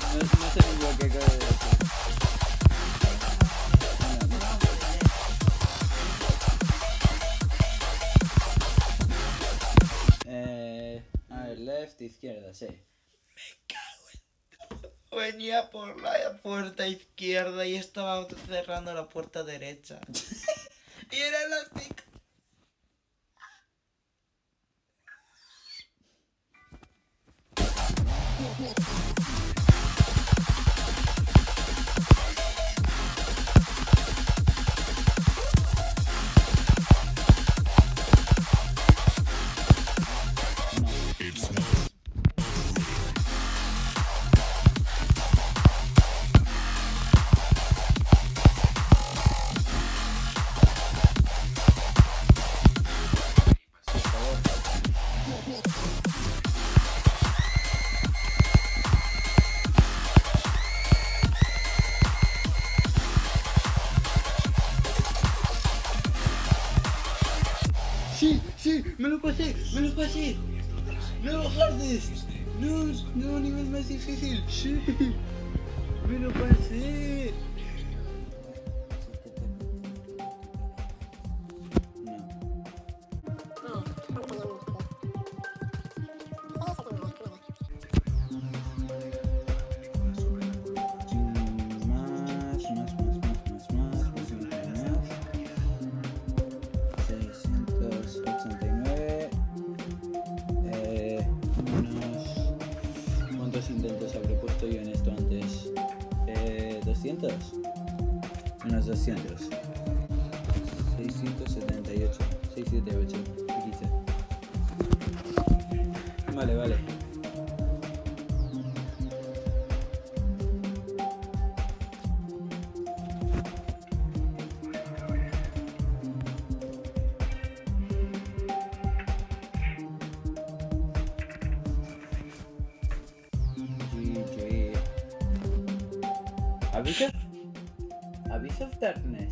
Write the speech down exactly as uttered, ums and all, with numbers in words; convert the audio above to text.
No, no sé ni lo que acabo de decir. Eh, a ver, left, izquierda, sí. Venía por la puerta izquierda y estaba cerrando la puerta derecha. Y era elástica. Sí, sí, me lo pasé, me lo pasé. No, Hardest. No, no, nivel más difícil. Sí, me lo pasé. Intentos habré puesto yo en esto antes. Eh, ¿doscientos? Unos doscientos. seiscientos setenta y ocho. seiscientos setenta y ocho. Vale, vale. Abyss of, Abyss of Darkness.